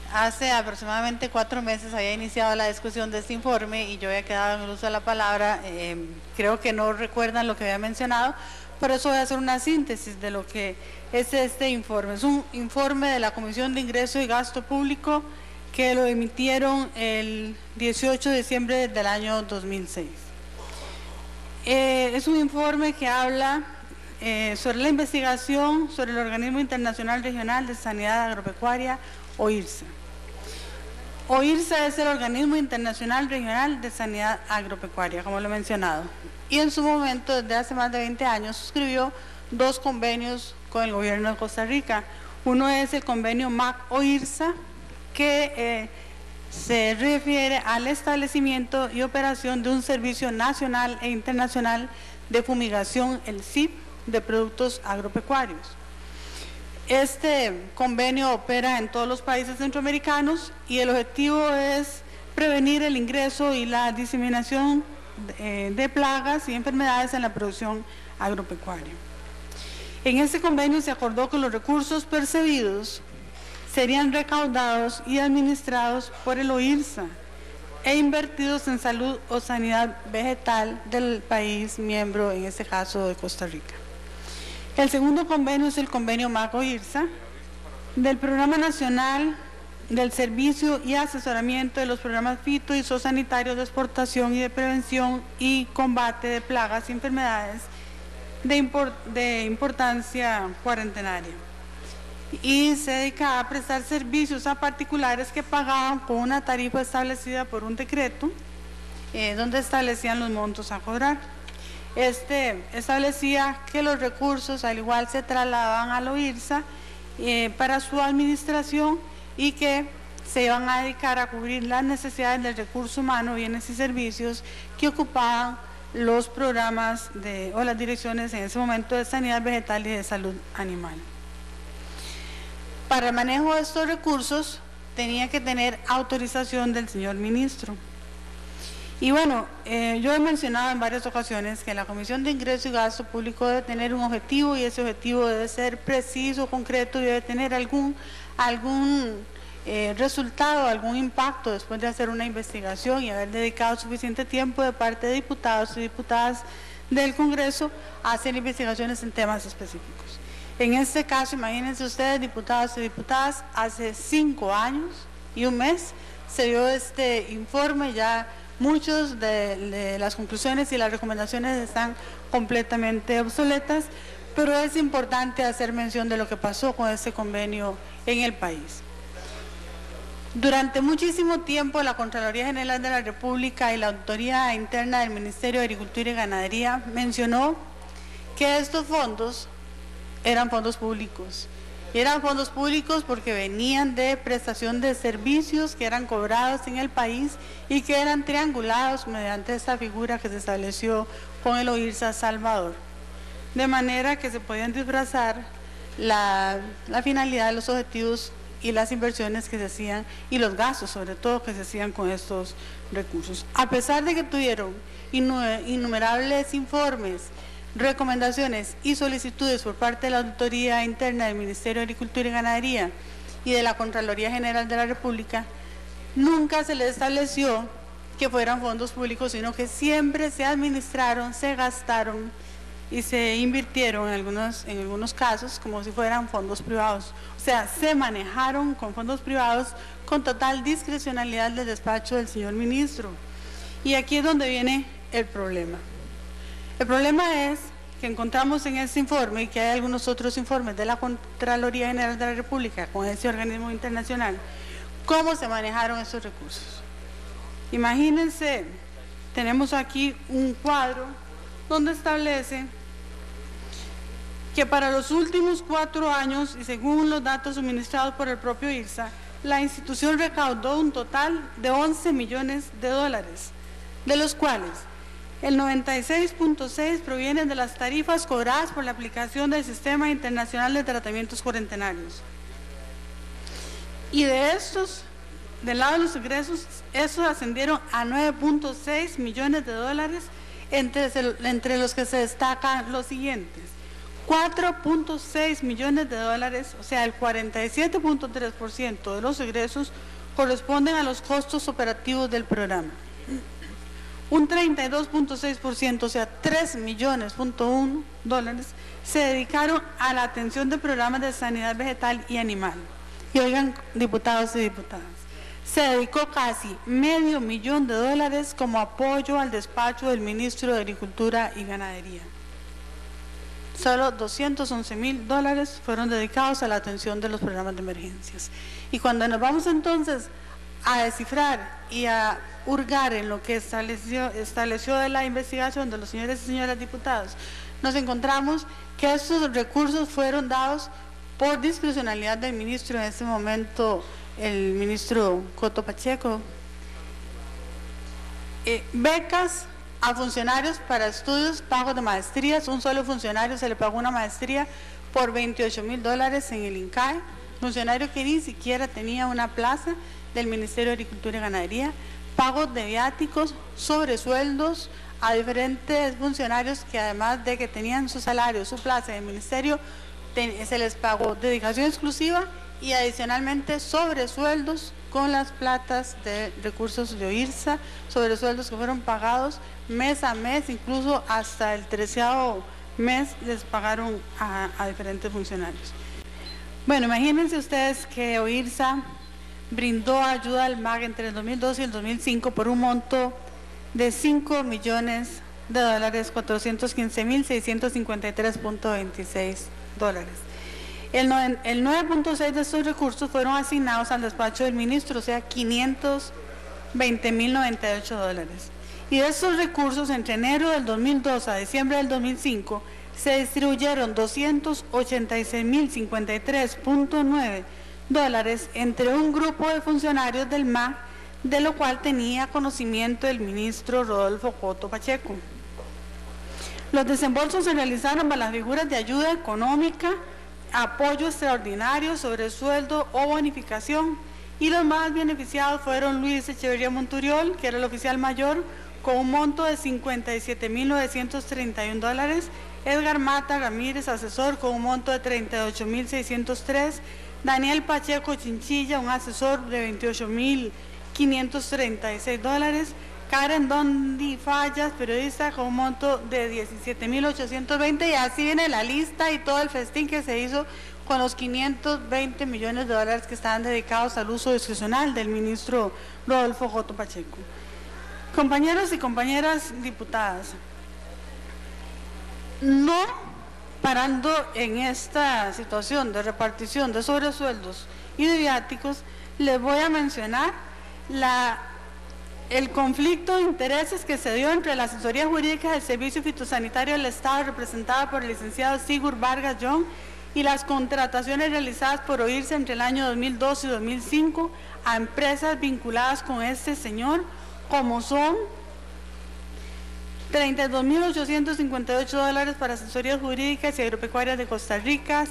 hace aproximadamente 4 meses había iniciado la discusión de este informe y yo había quedado en el uso de la palabra. Creo que no recuerdan lo que había mencionado, por eso voy a hacer una síntesis de lo que es este informe. Es un informe de la Comisión de Ingreso y Gasto Público que lo emitieron el 18 de diciembre del año 2006. Es un informe que habla sobre la investigación sobre el Organismo Internacional Regional de Sanidad Agropecuaria, OIRSA. OIRSA es el Organismo Internacional Regional de Sanidad Agropecuaria, como lo he mencionado, y en su momento, desde hace más de 20 años, suscribió 2 convenios con el gobierno de Costa Rica. Uno es el convenio MAC-OIRSA, que se refiere al establecimiento y operación de un servicio nacional e internacional de fumigación, el SIF, de productos agropecuarios. Este convenio opera en todos los países centroamericanos y el objetivo es prevenir el ingreso y la diseminación de plagas y enfermedades en la producción agropecuaria. En este convenio se acordó que los recursos percibidos serían recaudados y administrados por el OIRSA e invertidos en salud o sanidad vegetal del país miembro, en este caso de Costa Rica. El segundo convenio es el convenio MAC-OIRSA del Programa Nacional del Servicio y Asesoramiento de los Programas Fito y Zoosanitarios de Exportación y de Prevención y Combate de Plagas y Enfermedades de importancia cuarentenaria. Y se dedica a prestar servicios a particulares que pagaban con una tarifa establecida por un decreto, donde establecían los montos a cobrar. Este establecía que los recursos al igual se trasladaban a la OIRSA para su administración y que se iban a dedicar a cubrir las necesidades del recurso humano, bienes y servicios que ocupaban los programas o las direcciones en ese momento de sanidad vegetal y de salud animal. Para el manejo de estos recursos tenía que tener autorización del señor ministro. Y bueno, yo he mencionado en varias ocasiones que la Comisión de Ingreso y Gasto Público debe tener un objetivo y ese objetivo debe ser preciso, concreto y debe tener algún resultado, algún impacto después de hacer una investigación y haber dedicado suficiente tiempo de parte de diputados y diputadas del Congreso a hacer investigaciones en temas específicos. En este caso, imagínense ustedes, diputados y diputadas, hace 5 años y un mes se dio este informe. Ya muchas de las conclusiones y las recomendaciones están completamente obsoletas, pero es importante hacer mención de lo que pasó con este convenio en el país. Durante muchísimo tiempo, la Contraloría General de la República y la Auditoría Interna del Ministerio de Agricultura y Ganadería mencionó que estos fondos eran fondos públicos. Y eran fondos públicos porque venían de prestación de servicios que eran cobrados en el país y que eran triangulados mediante esta figura que se estableció con el OIRSA Salvador. De manera que se podían disfrazar la finalidad de los objetivos y las inversiones que se hacían y los gastos sobre todo que se hacían con estos recursos. A pesar de que tuvieron innumerables informes, recomendaciones y solicitudes por parte de la Auditoría Interna del Ministerio de Agricultura y Ganadería y de la Contraloría General de la República, nunca se les estableció que fueran fondos públicos, sino que siempre se administraron, se gastaron y se invirtieron en algunos casos como si fueran fondos privados. O sea, se manejaron con fondos privados con total discrecionalidad del despacho del señor ministro. Y aquí es donde viene el problema. El problema es que encontramos en este informe y que hay algunos otros informes de la Contraloría General de la República con ese organismo internacional, cómo se manejaron esos recursos. Imagínense, tenemos aquí un cuadro donde establece que para los últimos 4 años, y según los datos suministrados por el propio IRSA, la institución recaudó un total de 11 millones de dólares, de los cuales el 96.6 proviene de las tarifas cobradas por la aplicación del Sistema Internacional de Tratamientos Cuarentenarios. Y de estos, del lado de los ingresos, estos ascendieron a 9.6 millones de dólares, entre los que se destacan los siguientes: 4.6 millones de dólares, o sea, el 47.3% de los egresos corresponden a los costos operativos del programa. Un 32.6%, o sea, 3.1 millones se dedicaron a la atención de programas de sanidad vegetal y animal. Y oigan, diputados y diputadas, se dedicó casi $500,000 como apoyo al despacho del ministro de Agricultura y Ganadería. Solo $211,000 fueron dedicados a la atención de los programas de emergencias. Y cuando nos vamos entonces a descifrar y a hurgar en lo que estableció de la investigación de los señores y señoras diputados, nos encontramos que estos recursos fueron dados por discrecionalidad del ministro en ese momento, el ministro Coto Pacheco. Becas a funcionarios para estudios, pagos de maestrías. Un solo funcionario se le pagó una maestría por $28,000 en el INCAE, funcionario que ni siquiera tenía una plaza del Ministerio de Agricultura y Ganadería. Pagos de viáticos, sobresueldos a diferentes funcionarios que además de que tenían su salario, su plaza en el ministerio, se les pagó dedicación exclusiva y adicionalmente sobresueldos con las platas de recursos de OIRSA, sobresueldos que fueron pagados mes a mes, incluso hasta el 13º mes les pagaron a diferentes funcionarios. Bueno, imagínense ustedes que OIRSA brindó ayuda al MAG entre el 2002 y el 2005 por un monto de $5 millones, 415,653.26 dólares. El 9.6 de estos recursos fueron asignados al despacho del ministro, o sea, $520,098. Y de estos recursos, entre enero del 2002 a diciembre del 2005, se distribuyeron $286,053.9 entre un grupo de funcionarios del MAG, de lo cual tenía conocimiento el ministro Rodolfo Coto Pacheco. Los desembolsos se realizaron para las figuras de ayuda económica, apoyo extraordinario, sobresueldo o bonificación, y los más beneficiados fueron Luis Echeverría Monturiol, que era el oficial mayor, con un monto de $57,931, Edgar Mata Ramírez, asesor, con un monto de $38,603, Daniel Pacheco Chinchilla, un asesor de $28,536, Karen Dondi Fallas, periodista, con un monto de $17,820, y así viene la lista y todo el festín que se hizo con los $520 millones que estaban dedicados al uso discrecional del ministro Rodolfo Coto Pacheco. Compañeros y compañeras diputadas, no parando en esta situación de repartición de sobresueldos y de viáticos, les voy a mencionar el conflicto de intereses que se dio entre la asesoría jurídica del Servicio Fitosanitario del Estado, representada por el licenciado Sigurd Vargas John, y las contrataciones realizadas por OIRSA entre el año 2002 y 2005 a empresas vinculadas con este señor, como son $32,858 para asesorías jurídicas y agropecuarias de Costa Rica,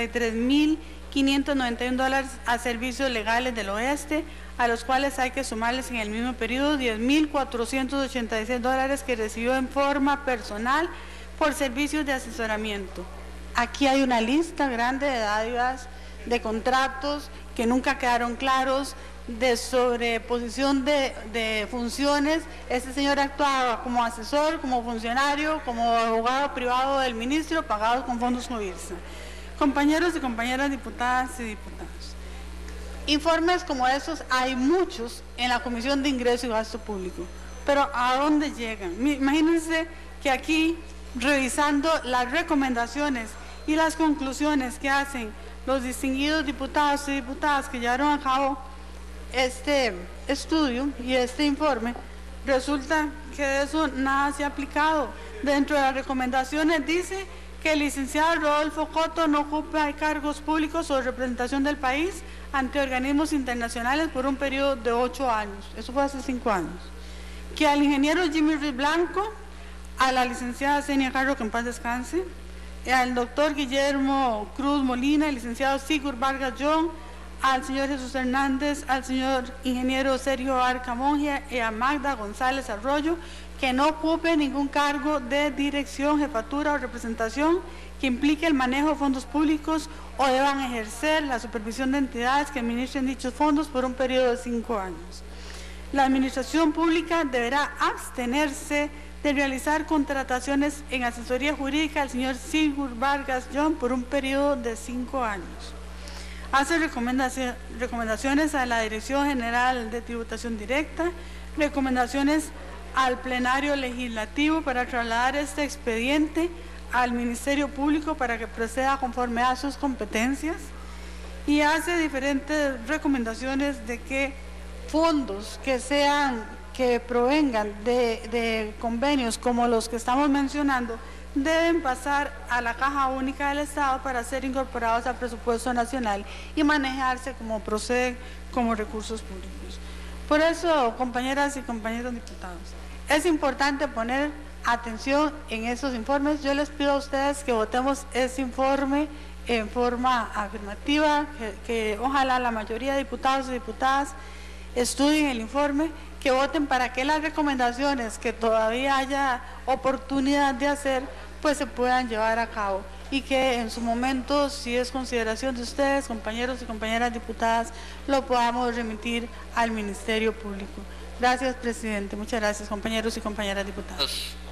$73,591 a servicios legales del oeste, a los cuales hay que sumarles en el mismo periodo $10,486 que recibió en forma personal por servicios de asesoramiento. Aquí hay una lista grande de dádivas, de contratos que nunca quedaron claros, de sobreposición de funciones. Este señor actuaba como asesor, como funcionario, como abogado privado del ministro, pagados con fondos OIRSA. Compañeros y compañeras diputadas y diputados, informes como estos hay muchos en la Comisión de Ingreso y Gasto Público, pero ¿a dónde llegan? Imagínense que aquí, revisando las recomendaciones y las conclusiones que hacen los distinguidos diputados y diputadas que llevaron a cabo este estudio y este informe, resulta que de eso nada se ha aplicado. Dentro de las recomendaciones dice que el licenciado Rodolfo Coto no ocupa cargos públicos o representación del país ante organismos internacionales por un periodo de 8 años. Eso fue hace 5 años. Que al ingeniero Jimmy Ruiz Blanco, a la licenciada Zenia Carro, que en paz descanse, al doctor Guillermo Cruz Molina, el licenciado Sigurd Vargas John, al señor Jesús Hernández, al señor ingeniero Sergio Arca Monge y a Magda González Arroyo, que no ocupe ningún cargo de dirección, jefatura o representación que implique el manejo de fondos públicos o deban ejercer la supervisión de entidades que administren dichos fondos por un periodo de 5 años. La administración pública deberá abstenerse de realizar contrataciones en asesoría jurídica al señor Sigurd Vargas John por un periodo de 5 años. Hace recomendaciones a la Dirección General de Tributación Directa, recomendaciones al plenario legislativo para trasladar este expediente al Ministerio Público para que proceda conforme a sus competencias, y hace diferentes recomendaciones de que fondos que provengan de convenios como los que estamos mencionando deben pasar a la Caja Única del Estado para ser incorporados al presupuesto nacional y manejarse como proceden como recursos públicos. Por eso, compañeras y compañeros diputados, es importante poner atención en esos informes. Yo les pido a ustedes que votemos ese informe en forma afirmativa, que ojalá la mayoría de diputados y diputadas estudien el informe, que voten para que las recomendaciones que todavía haya oportunidad de hacer, pues se puedan llevar a cabo, y que en su momento, si es consideración de ustedes, compañeros y compañeras diputadas, lo podamos remitir al Ministerio Público. Gracias, presidente. Muchas gracias, compañeros y compañeras diputadas.